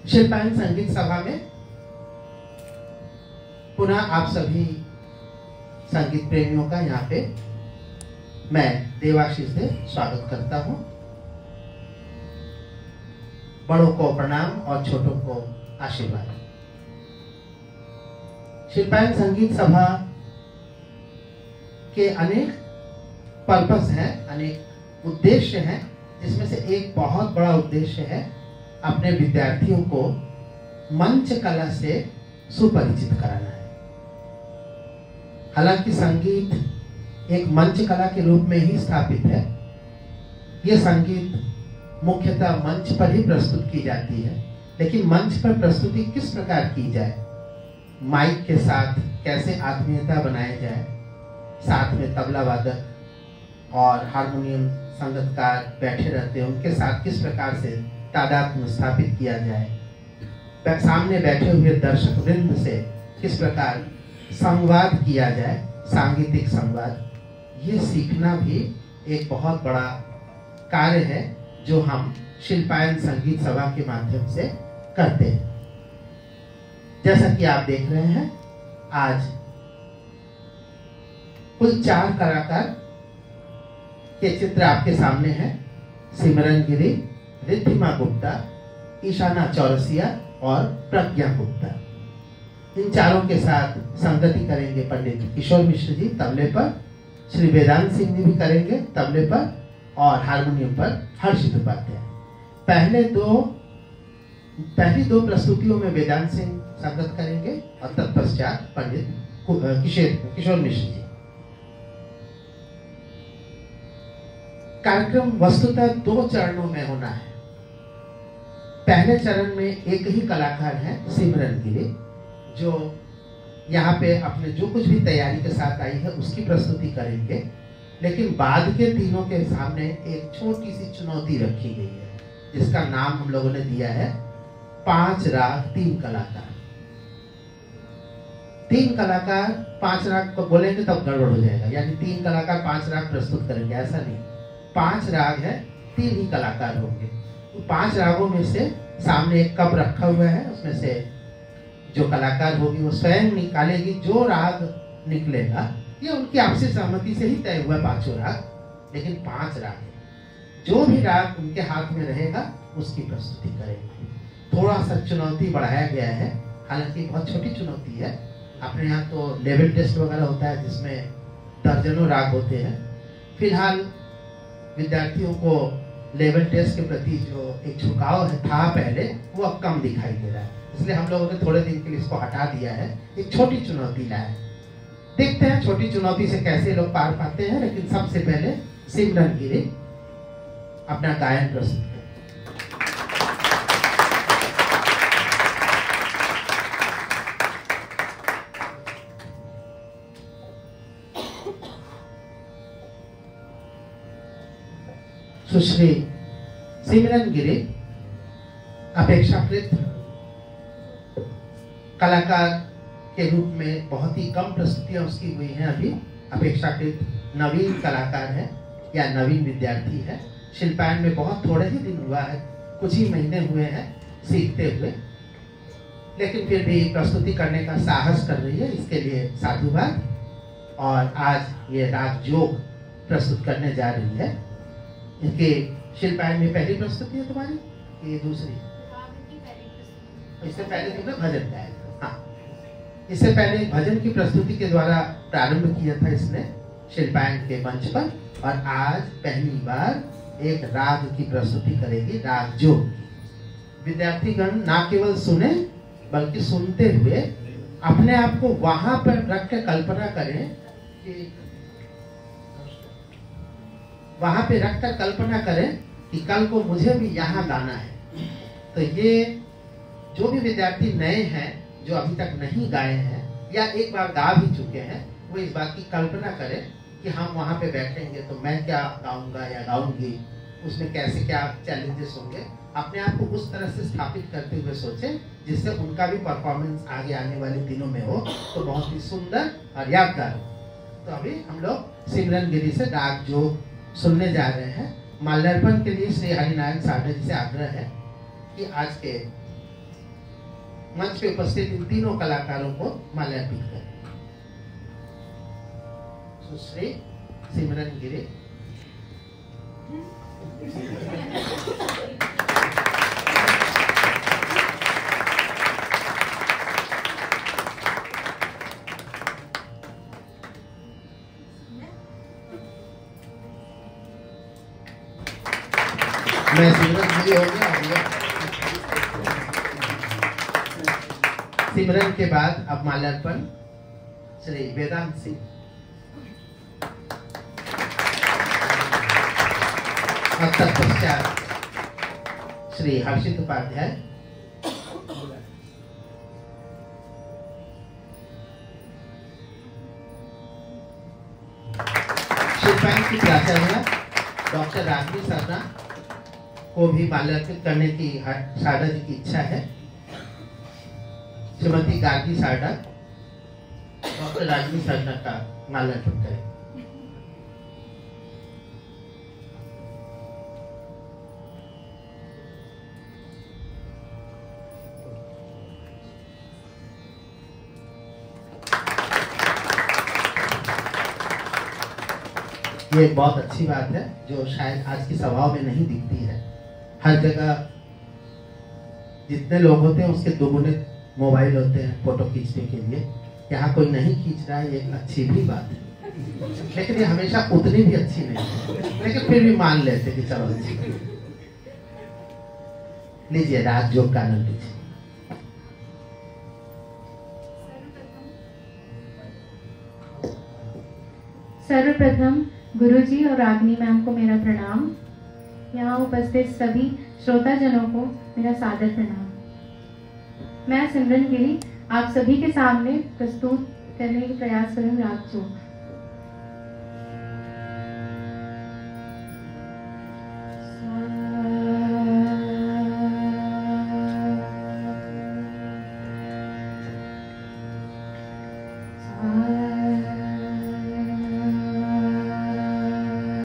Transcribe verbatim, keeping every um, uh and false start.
शिल्पायन संगीत सभा में पुनः आप सभी संगीत प्रेमियों का यहाँ पे मैं देवाशीष से स्वागत करता हूँ। बड़ों को प्रणाम और छोटों को आशीर्वाद। शिल्पायन संगीत सभा के अनेक पर्पस हैं, अनेक उद्देश्य हैं। इसमें से एक बहुत बड़ा उद्देश्य है अपने विद्यार्थियों को मंच कला से सुपरिचित कराना है। हालांकि संगीत एक मंच कला के रूप में ही स्थापित है। ये संगीत मुख्यतः मंच पर ही प्रस्तुत की जाती है, लेकिन मंच पर प्रस्तुति किस प्रकार की जाए, माइक के साथ कैसे आत्मीयता बनाई जाए, साथ में तबला वादक और हारमोनियम संगीतकार बैठे रहते हैं, उनके साथ किस प्रकार से तादाद स्थापित किया जाए, सामने बैठे हुए दर्शक वृंद से किस प्रकार संवाद किया जाए, सांगीतिक संवाद, ये सीखना भी एक बहुत बड़ा कार्य है जो हम शिल्पायन संगीत सभा के माध्यम से करते हैं। जैसा कि आप देख रहे हैं, आज कुल चार कलाकार के चित्र आपके सामने हैं। सिमरन गिरी, रिद्धिमा गुप्ता, ईशाना चौरसिया और प्रज्ञा गुप्ता। इन चारों के साथ संगति करेंगे पंडित किशोर मिश्र जी तबले पर, श्री वेदांत सिंह जी भी करेंगे तबले पर और हारमोनियम पर हर्षित उपाध्याय। पहले दो पहली दो प्रस्तुतियों में वेदांत सिंह संगत करेंगे और तत्पश्चात पंडित किशोर किशोर मिश्र जी। कार्यक्रम वस्तुतः दो चरणों में होना है। पहले चरण में एक ही कलाकार है, सिमरन गिरी, जो यहाँ पे अपने जो कुछ भी तैयारी के साथ आई है उसकी प्रस्तुति करेंगे। लेकिन बाद के तीनों के सामने एक छोटी सी चुनौती रखी गई है, जिसका नाम हम लोगों ने दिया है पांच राग तीन कलाकार। तीन कलाकार पांच राग को बोलेंगे तब गड़बड़ हो जाएगा, यानी तीन कलाकार पांच राग प्रस्तुत करेंगे, ऐसा नहीं। पांच राग है, तीन ही कलाकार होंगे। तो पांच रागों में से सामने एक कप रखा हुआ है, उसमें से जो कलाकार होगी वो स्वयं निकालेगी। जो राग निकलेगा ये उनकी आपसी सहमति से ही तय हुआ पांचों राग, लेकिन पांच राग है। जो भी राग उनके हाथ में रहेगा उसकी प्रस्तुति करेंगे। थोड़ा सा चुनौती बढ़ाया गया है, हालांकि बहुत छोटी चुनौती है। अपने यहाँ तो लेवल टेस्ट वगैरह होता है जिसमें दर्जनों राग होते हैं। फिलहाल विद्यार्थियों को लेवल टेस्ट के प्रति जो एक झुकाव है था पहले, वो अब कम दिखाई दे रहा है, इसलिए हम लोगों ने थोड़े दिन के लिए इसको हटा दिया है। एक छोटी चुनौती लाए, देखते हैं छोटी चुनौती से कैसे लोग पार पाते हैं। लेकिन सबसे पहले सिमरन गिरी अपना गायन प्रस्तुत करें। सुश्री सिमरन गिरी अपेक्षाकृत कलाकार के रूप में बहुत ही कम प्रस्तुतियां उसकी हुई हैं। अभी अपेक्षाकृत नवीन कलाकार है या नवीन विद्यार्थी है। शिल्पायन में बहुत थोड़े ही दिन हुआ है, कुछ ही महीने हुए हैं सीखते हुए, लेकिन फिर भी प्रस्तुति करने का साहस कर रही है, इसके लिए साधुवाद। और आज ये राग जोग प्रस्तुत करने जा रही है। इनके शिल्पायन में पहली प्रस्तुति है तुम्हारी, ये दूसरी? इससे पहले तुमने भजन गाया था। हाँ, इससे पहले भजन की प्रस्तुति के द्वारा प्रारंभ किया था इसने शिल्पायन के मंच पर, और आज पहली बार एक राग की प्रस्तुति करेगी, राग जोग की। विद्यार्थीगण ना केवल सुने बल्कि सुनते हुए अपने आप को वहां पर रख के कल्पना करें कि वहां पे रखकर कल्पना करें कि कल को मुझे भी यहाँ गाना है। तो ये जो भी विद्यार्थी नए हैं, जो अभी तक नहीं गाए हैं या एक बार गा भी चुके हैं, वो इस बात की कल्पना करें कि हम वहाँ पे बैठेंगे तो मैं क्या गाऊंगा या गाऊंगी, उसमें कैसे क्या चैलेंजेस होंगे। अपने आप को उस तरह से स्थापित करते हुए सोचें जिससे उनका भी परफॉर्मेंस आगे आने वाले दिनों में हो तो बहुत ही सुंदर और यादगार हो। तो अभी हम लोग सिमरन गिरी से राग जोग सुनने जा रहे हैं। माल्यार्पण के लिए श्री हरिनारायण साढ़े जी से आग्रह है कि आज के मंच पे उपस्थित इन तीनों कलाकारों को माल्यार्पित करें। सुश्री सिमरन गिरी, मैं सिमरन गिरी हो गया, हो गया। सिमरन के बाद अब माल्यार्पण श्री वेदांत सिंह और तत्पश्चात श्री हर्षित उपाध्याय, शिल्पांक की प्राचार्य डॉक्टर राजवी सरना को भी माल्यार्पित करने की शारदा जी की इच्छा है। श्रीमती गार्गी सारडा डॉक्टर राजवी सरना का माल्यार्पण करें। ये बहुत अच्छी बात है जो शायद आज की सभाओं में नहीं दिखती है। हर जगह जितने लोग होते हैं उसके दोगुने मोबाइल होते हैं फोटो खींचने के लिए। यहाँ कोई नहीं खींच रहा है, ये एक अच्छी भी बात है, लेकिन ये हमेशा उतनी भी अच्छी नहीं है, लेकिन फिर भी मान लेते कि चलो अच्छी। लीजिए राजयोग का आनंद लीजिए। सर्वप्रथम गुरुजी और रागिनी मैम को मेरा प्रणाम। यहाँ उपस्थित सभी श्रोताजनों को मेरा सादर प्रणाम। मैं सिमरन गिरी आप सभी के सामने प्रस्तुत करने का प्रयास करूँ राग जोग।